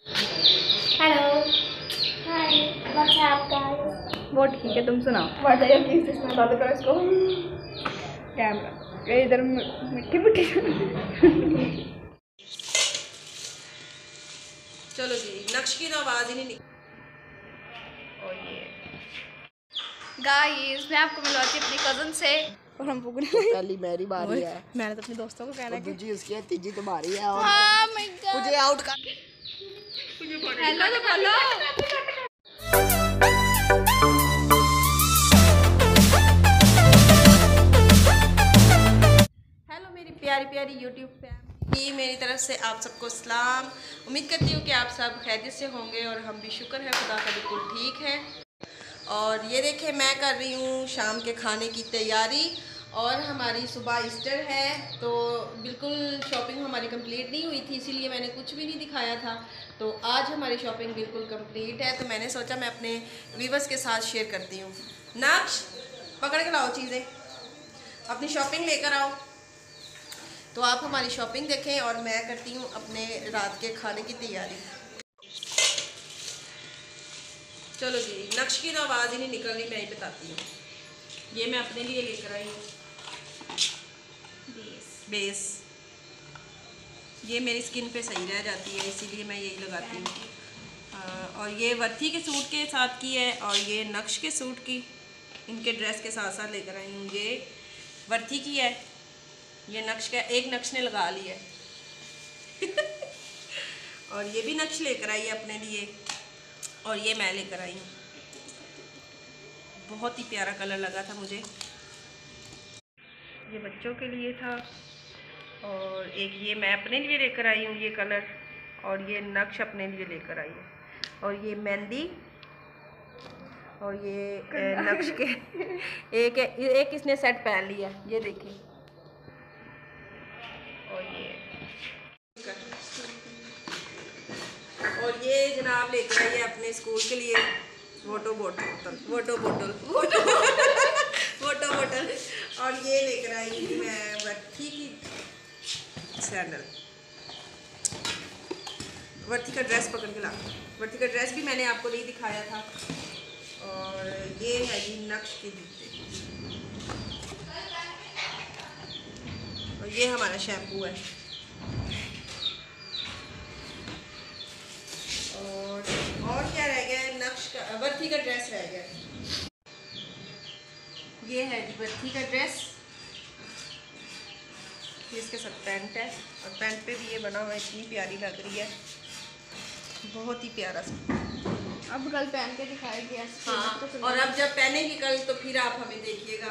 Hello hi what's up guys. वो ठीक है, तुम सुनाओ। व्हाट आर योर प्लीज इसमें बात करो इसको। कैमरा इधर मिट्टी मिट्टी। चलो जी, नक्श की तो आवाज़ ही नहीं निकली। और ये गाइस मैं आपको मिलवाती हूँ अपनी कजन से और हम तो पहली मेरी बारी है। मैंने तो अपने दोस्तों को कहना है कि दूसरी उसकी है, तीसरी तुम्हारी है और मुझे मुझे आउट कर। हेलो तो बोलो। हेलो मेरी प्यारी प्यारी यूट्यूब फैमिली, मेरी तरफ से आप सबको सलाम। उम्मीद करती हूँ कि आप सब खैरियत से होंगे और हम भी शुक्र है खुदा का बिल्कुल ठीक है। और ये देखें, मैं कर रही हूँ शाम के खाने की तैयारी और हमारी सुबह ईस्टर है, तो बिल्कुल शॉपिंग हमारी कंप्लीट नहीं हुई थी, इसीलिए मैंने कुछ भी नहीं दिखाया था। तो आज हमारी शॉपिंग बिल्कुल कंप्लीट है, तो मैंने सोचा मैं अपने व्यूअर्स के साथ शेयर करती हूँ। नक्श पकड़ के लाओ चीज़ें, अपनी शॉपिंग लेकर आओ। तो आप हमारी शॉपिंग देखें और मैं करती हूँ अपने रात के खाने की तैयारी। चलो जी, नक्श की तो आवाज़ ही नहीं निकल रही, मैं ही बताती हूँ। ये मैं अपने लिए लेकर आई हूँ बेस। ये मेरी स्किन पे सही रह जाती है, इसीलिए मैं यही लगाती हूँ। और ये वर्थी के सूट के साथ की है और ये नक्श के सूट की, इनके ड्रेस के साथ साथ लेकर आई हूँ। ये वर्थी की है, ये नक्श का, एक नक्श ने लगा लिया है। और ये भी नक्श लेकर आई है अपने लिए और ये मैं लेकर आई हूँ। बहुत ही प्यारा कलर लगा था मुझे, ये बच्चों के लिए था। और एक ये मैं अपने लिए लेकर आई हूँ ये कलर, और ये नक्श अपने लिए लेकर आई है। और ये मेहंदी और ये नक्श के एक इसने सेट पहन लिया, ये देखिए। और ये जनाब लेकर आई है अपने स्कूल के लिए वोटो बोतल। और ये लेकर आई थी मैं वर्थी की सैंडल। वर्थी का ड्रेस पकड़ के ला, वर्थी का ड्रेस भी मैंने आपको नहीं दिखाया था। और ये है जी नक्श के जूते, और ये हमारा शैम्पू है। और क्या रह गया है, नक्श का, वर्थी का ड्रेस रह गया। ये है जी वर्थी का ड्रेस, इसके साथ पैंट है और पैंट पे भी ये बना हुआ है, इतनी प्यारी लग रही है, बहुत ही प्यारा सा। अब कल पहन के दिखाएगी। हाँ, और अब जब पहनेगी कल तो फिर आप हमें देखिएगा।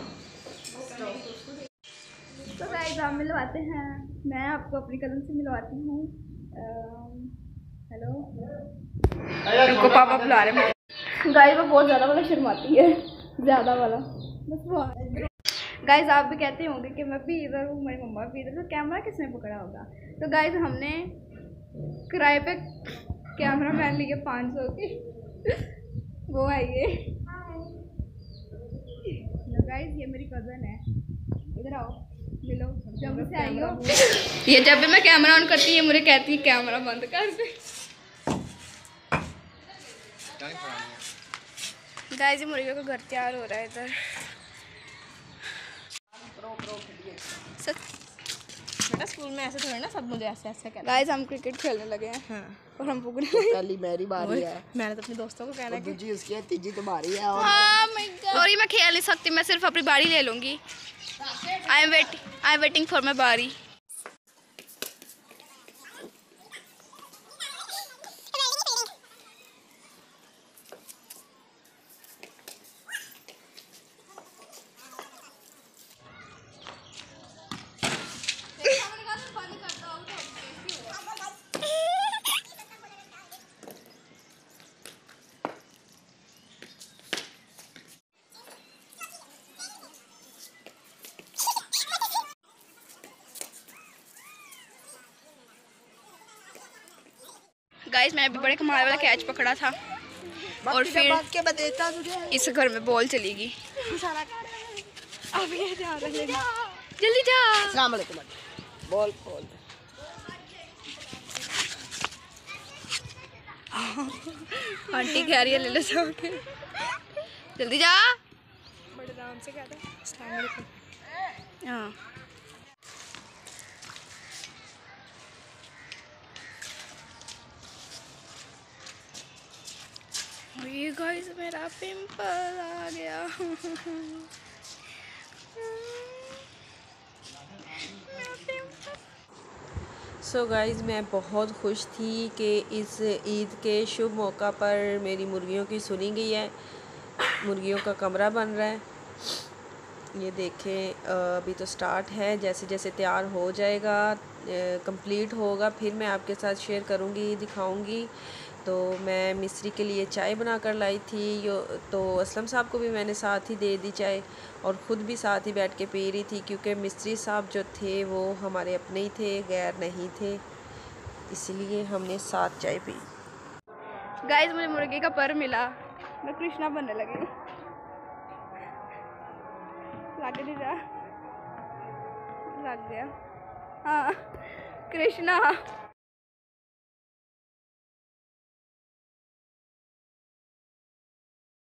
तो गाइस आप मिलवाते हैं, मैं आपको अपनी कज़न से मिलवाती हूँ। हेलो, उनको पापा बुला रहे हैं। गाइस वो बहुत ज़्यादा वाला शर्माती है, ज़्यादा वाला बस। गाइस आप भी कहते होंगे कि मैं भी इधर हूँ, मेरी मम्मा भी इधर, तो कैमरा किसने पकड़ा होगा। तो गाइस हमने किराए पे कैमरा मैन लिए 500 की, वो है ये। गाइस ये मेरी कज़न है, इधर आओ मिलो, जब से आई हो। ये जब भी मैं कैमरा ऑन करती है मुझे कहती है कैमरा बंद कर दे। गाइस ये मुर्गियों का घर तैयार हो रहा है इधर। बेटा स्कूल में ऐसे थोड़ा ना सब मुझे ऐसे ऐसे कहते हैं। गाइस हम क्रिकेट खेलने लगे हैं। हाँ। और हम पुगने तो पहली मेरी बारी है। मैंने तो अपने दोस्तों को कहना है कि दूसरी उसकी है, तीसरी तुम्हारी है और सॉरी मैं खेल नहीं सकती, मैं सिर्फ अपनी बारी ले लूँगी। I am waiting for my बारी। गाइस मैंने अभी बड़े कमाल वाला कैच पकड़ा था और फिर इस घर में बॉल चली गई। अब ये ध्यान रख लेना, जल्दी जा। अस्सलाम वालेकुम। बॉल आंटी कह रही है ले लो सब के, जल्दी जा। बड़े आराम से कहता है अस्सलाम वालेकुम। हाँ ये गाइस मेरा पिंपल आ गया। सो गाइज़ मैं बहुत खुश थी कि इस ईद के शुभ मौका पर मेरी मुर्गियों की सुनी गई है। मुर्गियों का कमरा बन रहा है, ये देखें। अभी तो स्टार्ट है, जैसे जैसे तैयार हो जाएगा, कंप्लीट होगा, फिर मैं आपके साथ शेयर करूँगी, दिखाऊँगी। तो मैं मिस्री के लिए चाय बना कर लाई थी, तो असलम साहब को भी मैंने साथ ही दे दी चाय, और ख़ुद भी साथ ही बैठ के पी रही थी, क्योंकि मिस्री साहब जो थे वो हमारे अपने ही थे, गैर नहीं थे, इसलिए हमने साथ चाय पी। गाइस मुझे मुर्गी का पर मिला, मैं कृष्णा बनने लगी। लग नहीं रहा, लग गया। हाँ कृष्णा।